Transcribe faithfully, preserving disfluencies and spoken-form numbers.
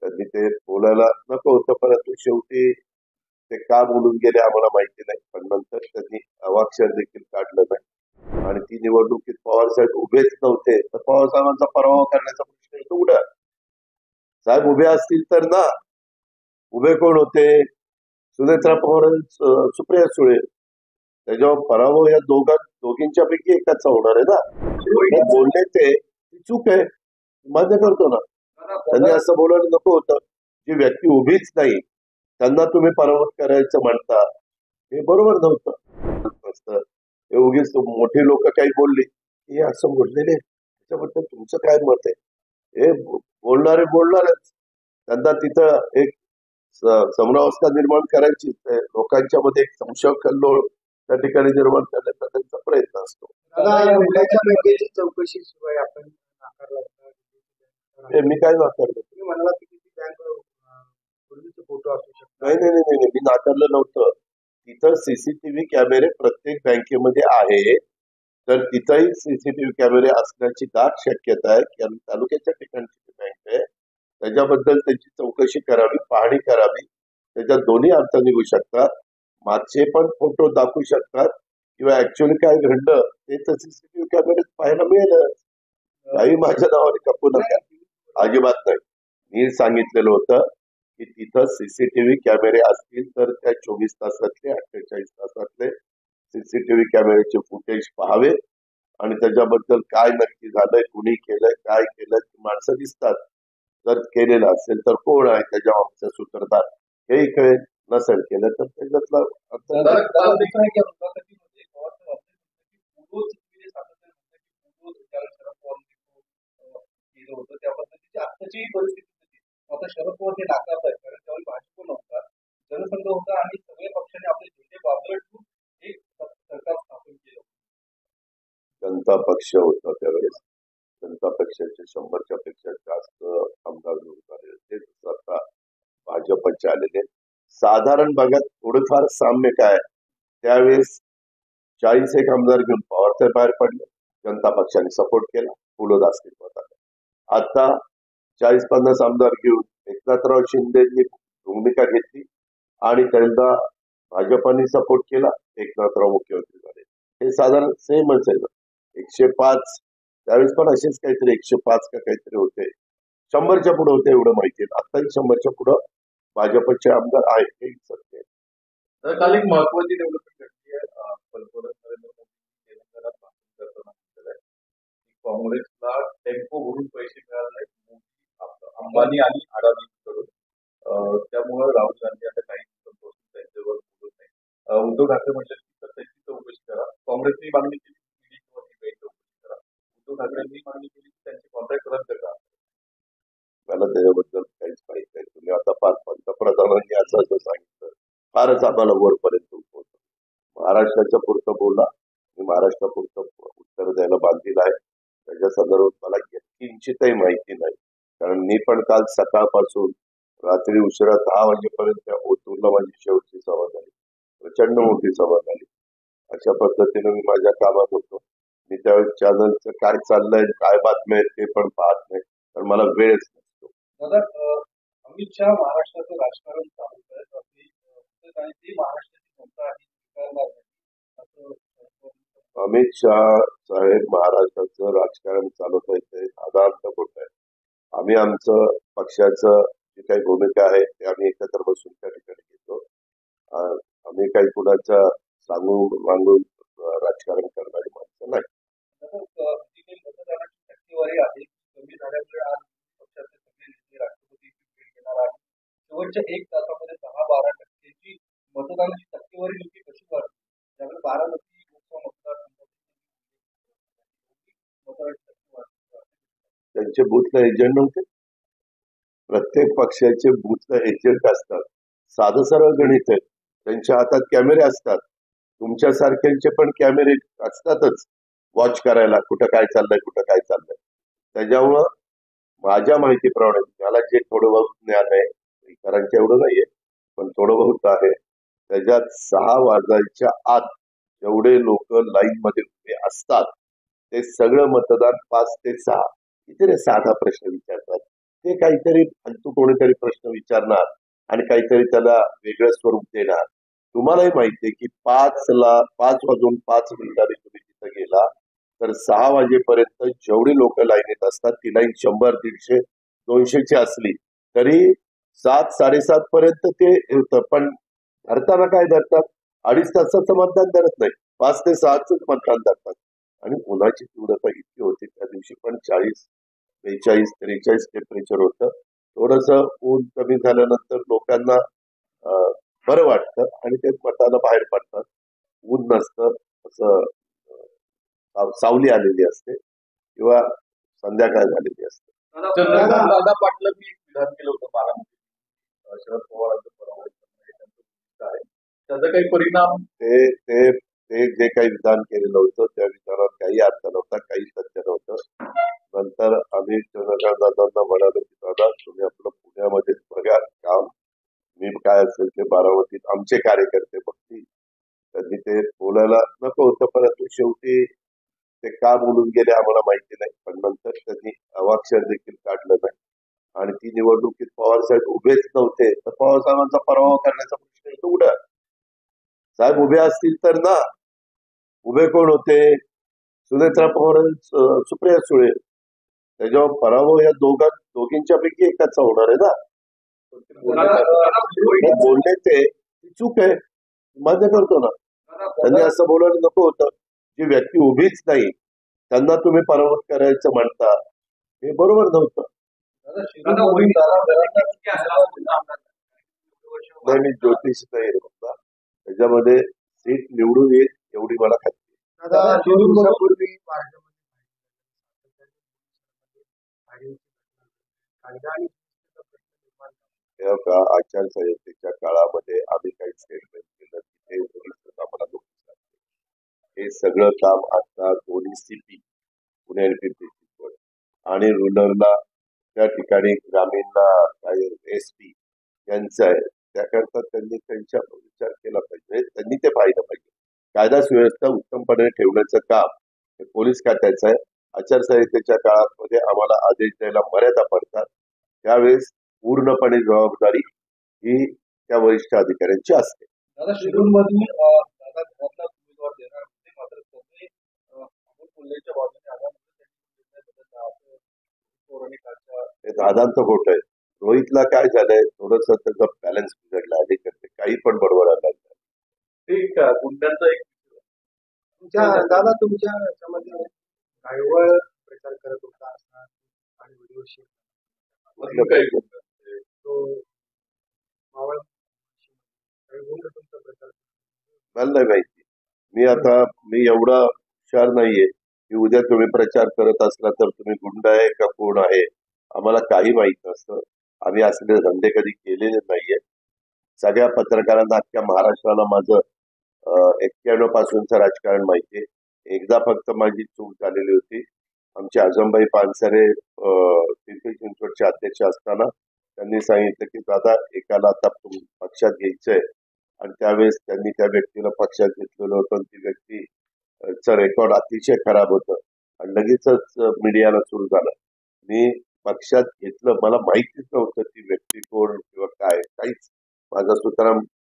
त्यांनी ते बोलायला नको होतं, परंतु शेवटी ते का बोलून गेले आम्हाला माहिती नाही. पण नंतर त्यांनी अवाक्षर देखील काढलं नाही आणि ती निवडणुकीत पवार साहेब उभेच नव्हते, तर पवार साहेबांचा पराभव करण्याचा प्रश्न येतो उडा. साहेब उभे असतील तर ना, उभे कोण होते? सुनेत्रा पवार, सु- सुप्रिया सुळे. त्याच्यावर पराभव या दोघां दोघींच्या पैकी एकाचा होणार आहे ना. ते बोलले ते ती चूक आहे, मान्य करतो ना. त्यांनी असं बोलायला नको होतं. जी व्यक्ती उभीच नाही त्यांना तुम्ही पराभूत करायचं म्हणता, हे बरोबर नव्हतं. नसतं. हे उगीच मोठी लोक काही बोलली, हे असं बोललेले त्याच्याबद्दल तुमचं काय मत आहे? हे बो- बोलणारे बोलणारच. त्यांना तिथं एक स- समरावस्था निर्माण करायची, ते लोकांच्या मध्ये एक संशय कल्लोळ त्या ठिकाणी निर्माण करण्याचा त्यांचा प्रयत्न असतो. दादा, या मुलाच्या बँकेची चौकशी सुरू आहे, आपण नाकारला होता. हे मी काय नाकारलं? तुम्ही म्हणाला की ती बँक अं, पूर्वीचे फोटो असू शकतात. नाही नाही नाही नाही नाही, मी नाकारलं नव्हतं. तिथं सीसीटीव्ही कॅमेरे प्रत्येक बँकेमध्ये आहे, तर तिथंही सीसीटीव्ही कॅमेरे असण्याची दाट शक्यता आहे. कारण तालुक्याच्या ठिकाणची जी बँक आहे त्याच्याबद्दल त्याची चौकशी करावी, पाहणी करावी. त्याच्यात दोन्ही अर्थ निघू शकतात. मागचे पण फोटो दाखवू शकतात किंवा ऍक्च्युअली काय घडलं ते तर सीसीटीव्ही कॅमेरेत पाहायला मिळेल. काही माझ्या नावाने कपू नका, अजिबात नाही. मी सांगितलेलं होतं की तिथं सीसीटीव्ही कॅमेरे असतील तर त्या चोवीस तासातले अठ्ठेचाळीस तासातले सीसीटीव्ही कॅमेऱ्याचे फुटेज पाहावे आणि त्याच्याबद्दल काय नक्की झालंय, कुणी केलंय, काय केलंय, ती माणसं दिसतात. जर केलेलं असेल तर कोण आहे त्याच्या मागचा सूत्रधार हेही कळेल. नसेल केलं तर त्याच्यातला अर्थ दादा, नाही. दादा, दुसरा एक या मुलाखतीमध्ये पवार साहेब असं म्हणतात की पूर्व चुकीने सातत्याने म्हणतात की पूर्व ज्यावेळेस शरद पवारांनी अं, केलं होतं त्या पद्धतीची आत्ताची परिस्थिती होती. आता शरद पवार हे नाकारतायत, कारण त्यावेळी भाजप नव्हता, जनसंघ होता आणि सगळ्या पक्षाने आपले झेंडे बाजूला ठेवून एक स- सरकार स्थापन केलं. जनता पक्ष होता त्यावेळेस. जनता पक्षाचे शंभरच्या पेक्षा जास्त आमदार निवडून आले होते. जसं आता भाजपचे आलेले साधारण भागात थोडंफार साम्य काय, त्यावेळेस चाळीस एक आमदार घेऊन पवार साहेब बाहेर पडले, जनता पक्षाने सपोर्ट केला, पुढे अस्तित्वात आले. आता चाळीस पन्नास आमदार घेऊन एकनाथराव शिंदेनी भूमिका घेतली आणि त्यांना भाजपाने सपोर्ट केला, एकनाथराव मुख्यमंत्री झाले. हे साधारण सेमच आहे ना. एकशे पाच त्यावेळेस पण असेच काहीतरी एकशे पाच का काहीतरी होते, शंभरच्या पुढे होते एवढं माहिती आहे. आताही शंभरच्या पुढं भाजपचे आमदार आहेत, हे सत्य आहे. तर काल एक महत्वाची डेव्हलपमेंट घडली आहे. अं, पंतप्रधान नरेंद्र मोदी तेलंगणात भाषण करताना म्हटलेलं आहे की काँग्रेसला टेम्पो भरून पैसे मिळाले नाहीत मोदी, आप- अंबानी आणि अडाणींकडून. अं, त्यामुळे राहुल गांधी आता काही दिवसांपासून त्यांच्यावर बोलत नाही. अं, उद्धव ठाकरे म्हटले की तर त्याची चौकशी करा. काँग्रेसने मागणी केली ईडी किंवा सीबीआय चौकशी करा. उद्धव ठाकरेंनी मागणी केली की त्यांचे कॉन्ट्रॅक्ट रद्द करा. मला त्याच्याबद्दल काहीच माहित नाही. तुम्ही आता फार पंतप्रधानांनी असं असं सांगितलं, फारच आम्हाला वरपर्यंत पोहोचलं. महाराष्ट्राच्या पुरतं बोला, मी महाराष्ट्रापुरतं उत्तर द्यायला बांधील आहे. त्याच्या संदर्भात मला किंचितही माहिती नाही, कारण मी पण काल सकाळपासून रात्री उशिरा दहा वाजेपर्यंत ओतूरला माझी शेवटची सभा झाली. प्रचंड मोठी सभा झाली. अशा पद्धतीने मी माझ्या कामात होतो. मी त्यावेळेस चॅनलचं काय चाललंय, काय बातम्या आहेत ते पण पाहत नाही, कारण मला वेळच नसतो. दादा, अं, अमित शहा महाराष्ट्राचं राजकारण चालवत आहेत असे अं, काही ते महाराष्ट्राची जनता आहे स्वीकारणार नाही असं अं, अमित शहा साहेब महाराष्ट्राचं राजकारण चालवत आहेत ते साधारण खोट आहे. आम्ही आमचं पक्षाचं जी काही भूमिका आहे ते आम्ही एकत्र बसून त्या ठिकाणी घेतो. अं, आम्ही काही कुणाच्या सांगून मागून अं, राजकारण करणारी माणसं नाही. तसंच अं, जी काही मतदानाची टक्केवारी आहे ती कमी झाल्यामुळे आज पक्षाचे सगळे नेते राष्ट्रपतीची भेट घेणार आहेत. शेवटच्या एक तासामध्ये दहा बारा टक्क्याची मतदानाची टक्केवारी नेमकी कशी वाढली, त्यामुळे बारामती लोकसभा मतदारसंघाची मतदानाची टक्केवारी त्यांचे बूथला एजंट नव्हते. प्रत्येक पक्षाचे बूथला एजंट असतात. साधं सरळ गणित आहे. त्यांच्या हातात कॅमेरे असतात. तुमच्यासारख्यांचे पण कॅमेरे असतातच वॉच करायला, कुठं काय चाललंय, कुठं काय चाललंय. त्याच्यामुळं माझ्या माहितीप्रमाणे मला जे थोडं बहुत ज्ञान आहे, इतरांच्या एवढं नाहीये, पण थोडं बहुत आहे. त्याच्यात सहा वाजायच्या आत जेवढे लोक लाईन मध्ये उभे असतात ते सगळं मतदान पाच ते सहा इथे साधा प्रश्न विचारतात. ते काहीतरी फालतू कोणीतरी प्रश्न विचारणार आणि काहीतरी त्याला वेगळं स्वरूप देणार. तुम्हालाही माहितीये की पाच ला पाच वाजून पाच मिनिटांनी तुम्ही तिथं गेला तर सहा वाजेपर्यंत जेवढी लोक लाईनीत असतात ती लाईन शंभर दीडशे दोनशेची असली तरी सात साडेसात पर्यंत ते होतं. पण धरताना काय धरतात, अडीच तासाचं मतदान धरत नाही, पाच ते सहाच मतदान धरतात. आणि उन्हाची तीव्रता इतकी होती त्या दिवशी, पण चाळीस बेचाळीस त्रेचाळीस टेम्परेचर होतं. थोडस ऊन कमी झाल्यानंतर लोकांना अं, बरं वाटतं आणि ते मताला बाहेर पडतात. ऊन नसतं, असं साव- सावली आलेली असते किंवा संध्याकाळ झालेली असते. चंद्रकांत दादा पाटलांनी एक विधान केलं होतं बारामती अं, शरद पवारांचं पराभव करणं हे त्यांचं उद्दिष्ट आहे. त्याचा काही परिणाम ते ते ते जे काही विधान केलेलं होतं त्या विधानात काही अर्थ नव्हता, काही सत्य नव्हतं. नंतर आम्ही चंद्रकांत दादांना म्हणालो की दादा तुम्ही आपलं पुण्यामध्येच बघा काम, मी काय असेल ते बारामतीत आमचे कार्यकर्ते बघतील. त्यांनी ते बोलायला नको होतं, परंतु शेवटी ते का बोलून गेले आम्हाला माहिती नाही. पण नंतर त्यांनी अवाक्षर देखील काढलं नाही आणि ती निवडणुकीत पवार साहेब उभेच नव्हते तर पवार साहेबांचा पराभव करण्याचा प्रश्न येतो कुठं? साहेब उभे असतील तर ना, उभे कोण होते? सुनेत्रा पवार आणि सु- सुप्रिया सुळे. त्याच्यावर पराभव या दोघां दोघींच्या पैकी एकाचा होणार आहे ना. ते बोलले ते ती चूक आहे, मान्य करतो ना. त्यांनी असं बोलायला नको होतं. जी व्यक्ती उभीच नाही त्यांना तुम्ही पराभूत करायचं म्हणता, हे बरोबर नव्हतं. नाही, मी ज्योतिष नाही आहे बघा. त्याच्यामध्ये सीट निवडून येईल एवढी मला खात्री आहे. दादा दोन दिवसापूर्वी भारतामध्ये कायदा आणि सुव्यवस्थेचा प्रश्न निर्माण झाला. तेव्हा का आचारसंहितेच्या काळामध्ये आम्ही काही स्टेटमेंट केलं की ते पोलिस आम्हाला नोटीस लागते. हे सगळं काम आता दोन्ही सीपी पुणे आणि पिंपरी चिंचवड आणि रुरलला त्या ठिकाणी ग्रामीणला काय एस पी यांचं आहे. त्याकरता त्यांनी त्यांच्या विचार केला पाहिजे, त्यांनी ते पाहिलं पाहिजे. कायदा सुव्यवस्था उत्तमपणे ठेवण्याचं काम हे पोलीस खात्याचं आहे. आचारसंहितेच्या काळामध्ये आम्हाला आदेश द्यायला मर्यादा पडतात, त्यावेळेस पूर्णपणे जबाबदारी ही त्या वरिष्ठ अधिकाऱ्यांची असते. दादा शिरूरमध्ये अं, दादा घरातला उमेदवार देणार होते मात्र त्यांनी अं, अमोल कोल्हेच्या बाजूने आल्यामुळे त्यांनी निर्णय बदलला असं पौराणिकाच्या हे दादांचं खोट आहे. रोहितला काय झालंय, थोडस त्याचा बॅलन्स बिघडला अलीकडे, काही पण बडबडायला लागलं. एक अं, गुंड्यांचा एक तुमच्या दादा तुमच्या याच्यामध्ये गायवळ प्रचार करत होता असा आणि व्हिडिओ शेअर मधलं काही गुंड तो मावळ काही गुंड तुमचा प्रचार करतो. मला नाही माहिती. मी आता मी एवढा हुशार नाहीये की उद्या तुम्ही प्रचार करत असला तर तुम्ही गुंड आहे का कोण आहे आम्हाला काही माहित नसतं. आम्ही असले धंदे कधी केलेले नाहीये. सगळ्या पत्रकारांना अख्ख्या महाराष्ट्राला माझं एक्क्याण्णव पासूनचं राजकारण माहितीये. एकदा फक्त माझी चूक झालेली होती. आमचे आजमबाई पानसरे अं, पिंपरी चिंचवडचे अध्यक्ष असताना त्यांनी सांगितलं की दादा एकाला आता तुम पक्षात घ्यायचंय आणि त्यावेळेस त्यांनी त्या व्यक्तीला पक्षात घेतलेलं होतं आणि ती व्यक्ती अं, चं रेकॉर्ड अतिशय खराब होतं आणि लगेचच मीडियाला सुरू झालं. मी पक्षात घेतलं, मला माहितीच नव्हतं ती व्यक्ती कोण किंवा काय, काहीच. माझा सुतराम